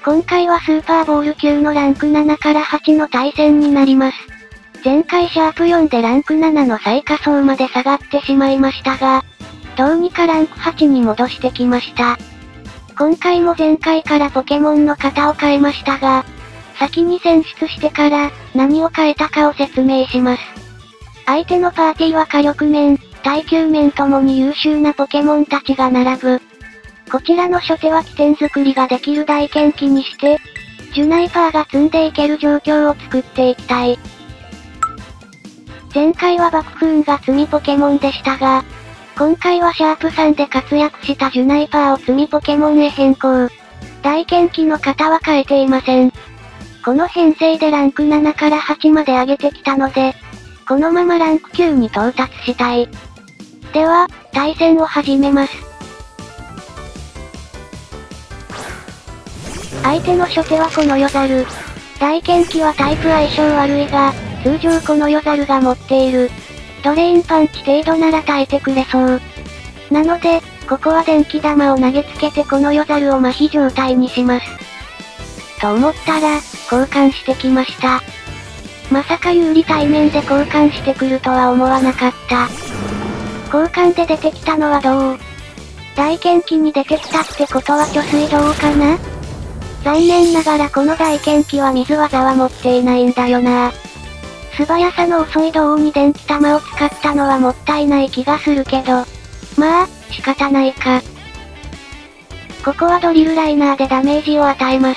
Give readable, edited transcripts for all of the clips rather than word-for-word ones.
今回はスーパーボール級のランク7から8の対戦になります。前回シャープ4でランク7の最下層まで下がってしまいましたが、どうにかランク8に戻してきました。今回も前回からポケモンの型を変えましたが、先に選出してから何を変えたかを説明します。相手のパーティーは火力面、耐久面ともに優秀なポケモンたちが並ぶ。こちらの初手は起点作りができる大剣機にして、ジュナイパーが積んでいける状況を作っていきたい。前回は爆風が積みポケモンでしたが、今回はシャープ3で活躍したジュナイパーを積みポケモンへ変更。大剣機の型は変えていません。この編成でランク7から8まで上げてきたので、このままランク9に到達したい。では、対戦を始めます。相手の初手はこのヨザル。大剣機はタイプ相性悪いが、通常このヨザルが持っている。ドレインパンチ程度なら耐えてくれそう。なので、ここは電気玉を投げつけてこのヨザルを麻痺状態にします。と思ったら、交換してきました。まさか有利対面で交換してくるとは思わなかった。交換で出てきたのはどう？大剣機に出てきたってことは貯水道かな？残念ながらこの大剣機は水技は持っていないんだよな。素早さの遅い銅に電気玉を使ったのはもったいない気がするけど。まあ、仕方ないか。ここはドリルライナーでダメージを与えます。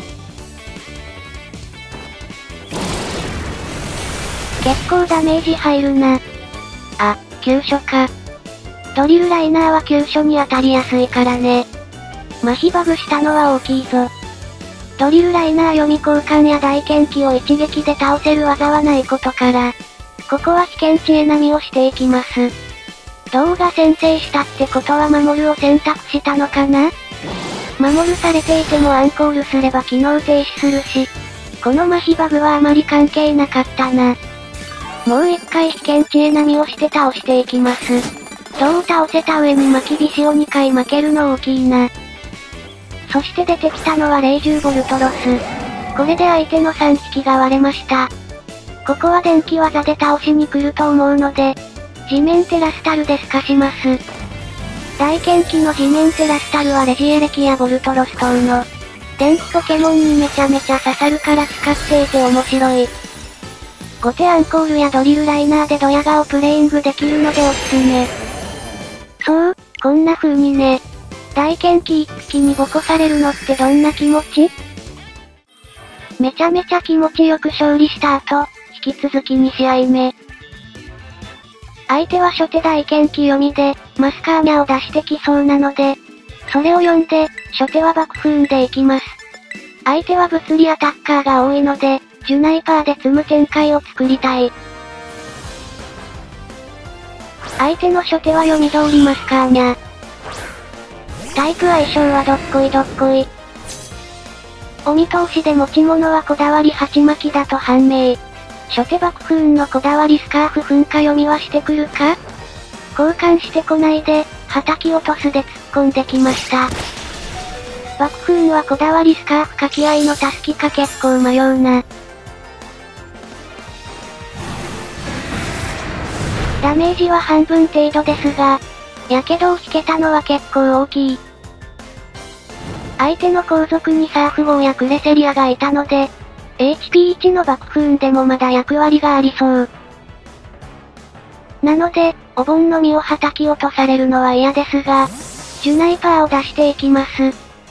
結構ダメージ入るな。あ、急所か。ドリルライナーは急所に当たりやすいからね。麻痺バグしたのは大きいぞ。ドリルライナー読み交換や大剣機を一撃で倒せる技はないことから、ここは危険地へ波をしていきます。銅が先制したってことは守るを選択したのかな？守るされていてもアンコールすれば機能停止するし、この麻痺バグはあまり関係なかったな。もう一回危険地へ波をして倒していきます。銅を倒せた上に巻き菱を2回負けるの大きいな。そして出てきたのはレイジューボルトロス。これで相手の3匹が割れました。ここは電気技で倒しに来ると思うので、地面テラスタルで透かします。大剣機の地面テラスタルはレジエレキやボルトロス等の電気ポケモンにめちゃめちゃ刺さるから使っていて面白い。後手アンコールやドリルライナーでドヤ顔プレイングできるのでおすすめ。そう、こんな風にね。大剣機1匹にボコされるのってどんな気持ち？めちゃめちゃ気持ちよく勝利した後、引き続き2試合目。相手は初手大剣機読みで、マスカーニャを出してきそうなので、それを読んで、初手は爆風でいきます。相手は物理アタッカーが多いので、ジュナイパーで積む展開を作りたい。相手の初手は読み通りマスカーニャ。タイプ相性はどっこいどっこい。お見通しで持ち物はこだわり鉢巻きだと判明。初手爆風のこだわりスカーフ噴火読みはしてくるか？交換してこないで、叩き落とすで突っ込んできました。爆風はこだわりスカーフか気合いのたすきか結構迷うな。ダメージは半分程度ですが、やけどを引けたのは結構大きい。相手の後続にサーフ号やクレセリアがいたので、HP1 の爆風でもまだ役割がありそう。なので、お盆の実を叩き落とされるのは嫌ですが、ジュナイパーを出していきます。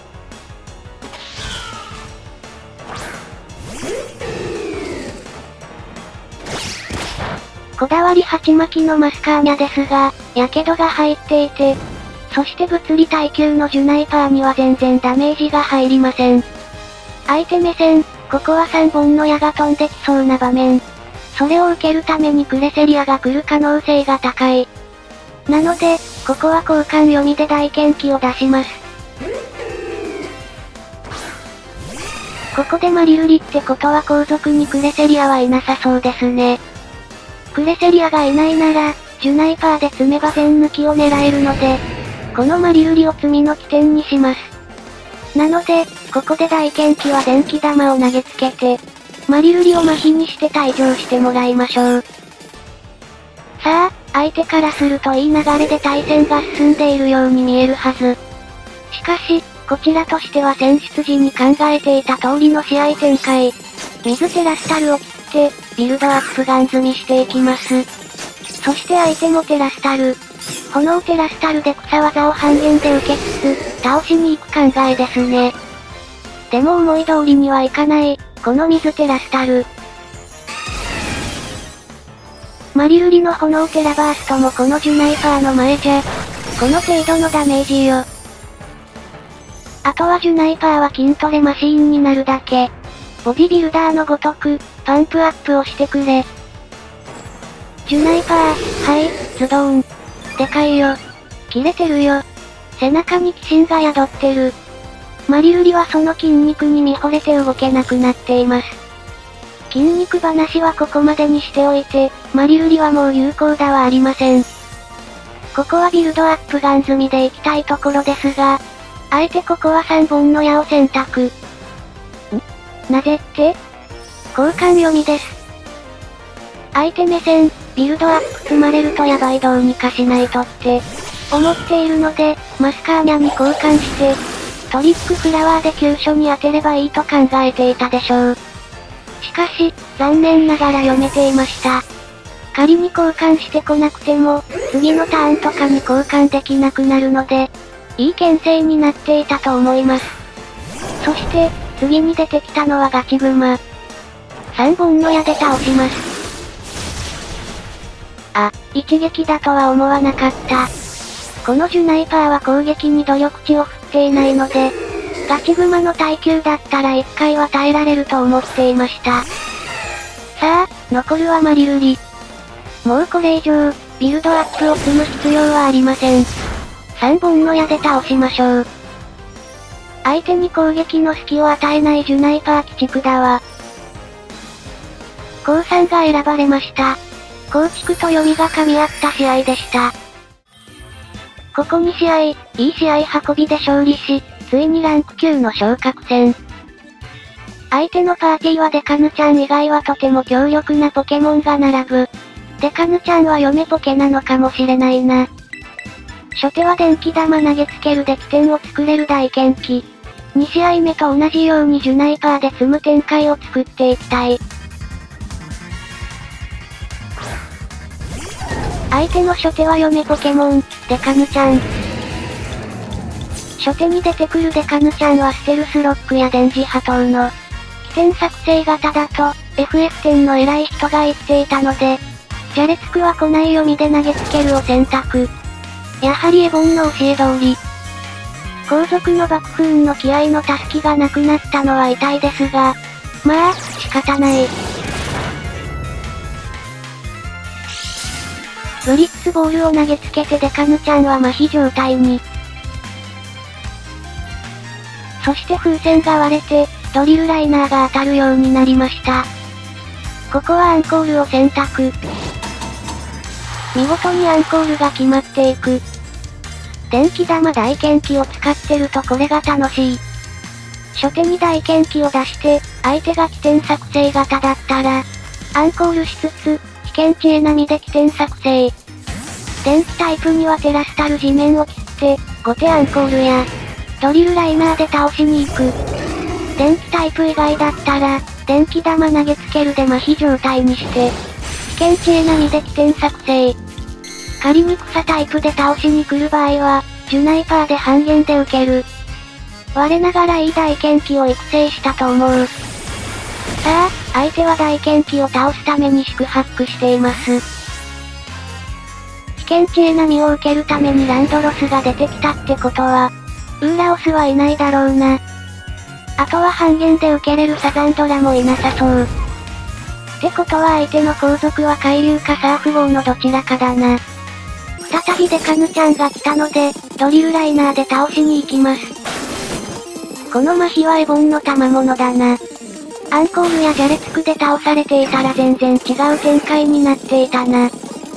こだわり鉢巻きのマスカーニャですが、やけどが入っていて、そして物理耐久のジュナイパーには全然ダメージが入りません。相手目線、ここは3本の矢が飛んできそうな場面。それを受けるためにクレセリアが来る可能性が高い。なので、ここは交換読みで大剣機を出します。ここでマリルリってことは後続にクレセリアはいなさそうですね。クレセリアがいないなら、ジュナイパーで積めば全抜きを狙えるので、このマリルリを積みの起点にします。なので、 ここで大剣気は電気玉を投げつけて、マリルリを麻痺にして退場してもらいましょう。さあ、相手からするといい流れで対戦が進んでいるように見えるはず。しかし、こちらとしては選出時に考えていた通りの試合展開。水テラスタルを切って、ビルドアップガン積みしていきます。そして相手もテラスタル。炎テラスタルで草技を半減で受けつつ、倒しに行く考えですね。でも思い通りにはいかない、この水テラスタル。マリルリの炎テラバーストもこのジュナイパーの前じゃ、この程度のダメージよ。あとはジュナイパーは筋トレマシーンになるだけ。ボディビルダーのごとく、パンプアップをしてくれ。ジュナイパー、はい、ズドーン。でかいよ。切れてるよ。背中に鬼神が宿ってる。マリルリはその筋肉に見惚れて動けなくなっています。筋肉話はここまでにしておいて、マリルリはもう有効打はありません。ここはビルドアップガン積みで行きたいところですが、あえてここは3本の矢を選択。なぜって？交換読みです。相手目線、ビルドアップ積まれるとやばいどうにかしないとって、思っているので、マスカーニャに交換して、トリックフラワーで急所に当てればいいと考えていたでしょう。しかし、残念ながら読めていました。仮に交換してこなくても、次のターンとかに交換できなくなるので、いい牽制になっていたと思います。そして、次に出てきたのはガチグマ。3本の矢で倒します。あ、一撃だとは思わなかった。このジュナイパーは攻撃に努力値を振っていないので、ガチグマの耐久だったら1回は耐えられると思っていました。さあ、残るはマリルリ。もうこれ以上、ビルドアップを積む必要はありません。3本の矢で倒しましょう。相手に攻撃の隙を与えないジュナイパー鬼畜だわ。コウさんが選ばれました。構築と読みが噛み合った試合でした。ここ2試合、いい試合運びで勝利し、ついにランク9の昇格戦。相手のパーティーはデカヌちゃん以外はとても強力なポケモンが並ぶ。デカヌちゃんは嫁ポケなのかもしれないな。初手は電気玉投げつけるで起点を作れる大剣気。2試合目と同じようにジュナイパーで積む展開を作っていきたい。相手の初手は嫁ポケモン、デカヌちゃん。初手に出てくるデカヌちゃんはステルスロックや電磁波等の起点作成型だと、FF10 の偉い人が言っていたので、じゃれつくは来ない読みで投げつけるを選択。やはりエボンの教え通り。後続の爆風の気合の助けがなくなったのは痛いですが、まあ、仕方ない。ブリッツボールを投げつけてデカヌちゃんは麻痺状態に。そして風船が割れて、ドリルライナーが当たるようになりました。ここはアンコールを選択。見事にアンコールが決まっていく。電気玉大剣気を使ってるとこれが楽しい。初手に大剣気を出して、相手が起点作成型だったら、アンコールしつつ、危険地へ波で起点作成。電気タイプにはテラスタル地面を切って、後手アンコールや、ドリルライナーで倒しに行く。電気タイプ以外だったら、電気玉投げつけるで麻痺状態にして、危険地へ波で起点作成。仮に草タイプで倒しに来る場合は、ジュナイパーで半減で受ける。我ながらいい大剣気を育成したと思う。さあ、相手は大剣気を倒すために四苦八苦しています。危険地へ波を受けるためにランドロスが出てきたってことは、ウーラオスはいないだろうな。あとは半減で受けれるサザンドラもいなさそう。ってことは相手の後続は海流かサーフ号のどちらかだな。再びデカヌちゃんが来たので、ドリルライナーで倒しに行きます。この麻痺はエボンの賜物だな。アンコールやじゃれつくで倒されていたら全然違う展開になっていたな。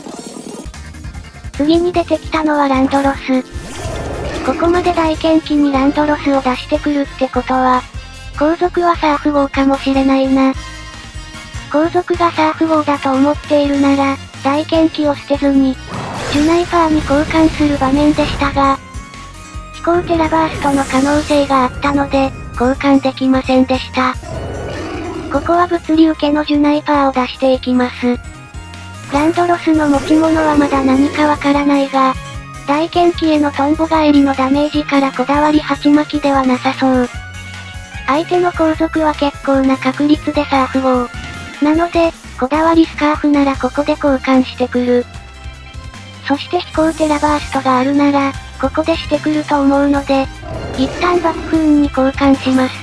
次に出てきたのはランドロス。ここまで大剣気にランドロスを出してくるってことは、 後続はサーフ号かもしれないな。後続がサーフ号だと思っているなら、大剣気を捨てずに、ジュナイパーに交換する場面でしたが、飛行テラバーストの可能性があったので、交換できませんでした。ここは物理受けのジュナイパーを出していきます。ランドロスの持ち物はまだ何かわからないが、大剣気へのトンボ返りのダメージからこだわり鉢巻きではなさそう。相手の後続は結構な確率でサーフ号。なので、こだわりスカーフならここで交換してくる。そして飛行テラバーストがあるなら、ここでしてくると思うので、一旦爆風に交換します。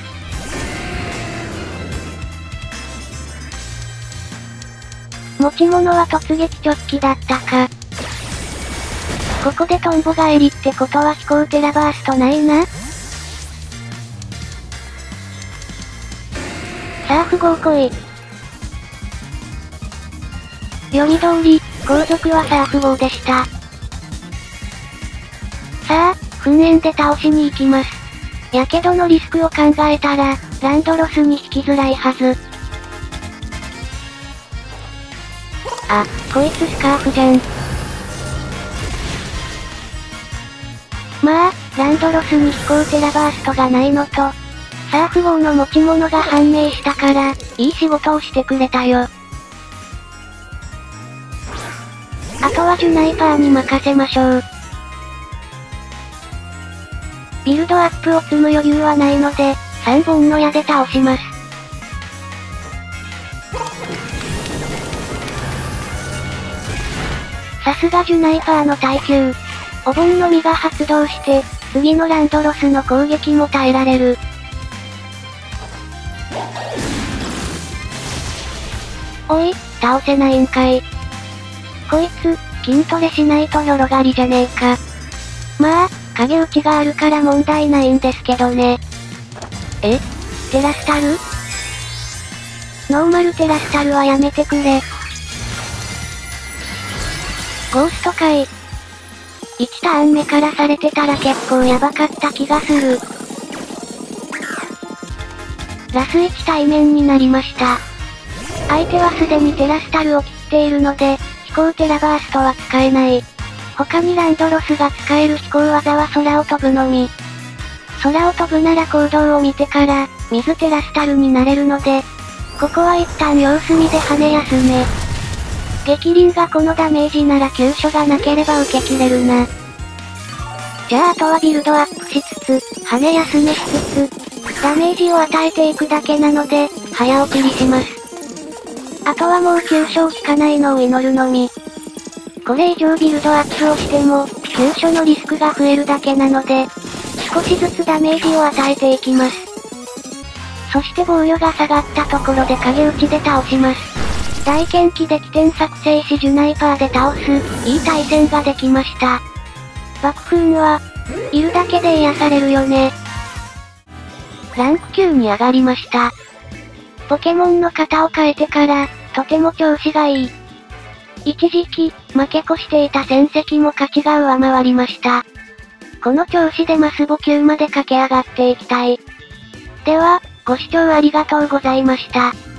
持ち物は突撃直帰だったか。ここでトンボ返りってことは飛行テラバーストないな。サーフ号来い。読み通り、後続はサーフ号でした。さあ、噴煙で倒しに行きます。やけどのリスクを考えたら、ランドロスに引きづらいはず。あ、こいつスカーフじゃん。まあ、ランドロスに飛行テラバーストがないのと、サーフ号の持ち物が判明したから、いい仕事をしてくれたよ。あとはジュナイパーに任せましょう。ビルドアップを積む余裕はないので、3本の矢で倒します。さすがジュナイパーの耐久。お盆の実が発動して、次のランドロスの攻撃も耐えられる。おい、倒せないんかい。こいつ、筋トレしないとよろがりじゃねえか。まあ、影打ちがあるから問題ないんですけどね。え？テラスタル？ノーマルテラスタルはやめてくれ。ゴーストかい。1ターン目からされてたら結構やばかった気がする。ラス1対面になりました。相手はすでにテラスタルを切っているので、飛行テラバーストは使えない。他にランドロスが使える飛行技は空を飛ぶのみ。空を飛ぶなら行動を見てから、水テラスタルになれるので、ここは一旦様子見で羽休め。激鱗がこのダメージなら急所がなければ受け切れるな。じゃああとはビルドアップしつつ、羽休めしつつ、ダメージを与えていくだけなので、早送りします。あとはもう急所を効かないのを祈るのみ。これ以上ビルドアップをしても、急所のリスクが増えるだけなので、少しずつダメージを与えていきます。そして防御が下がったところで影打ちで倒します。大剣気で起点作成しジュナイパーで倒す、いい対戦ができました。爆風は、いるだけで癒されるよね。ランク9に上がりました。ポケモンの型を変えてから、とても調子がいい。一時期、負け越していた戦績も価値が上回りました。この調子でマス5級まで駆け上がっていきたい。では、ご視聴ありがとうございました。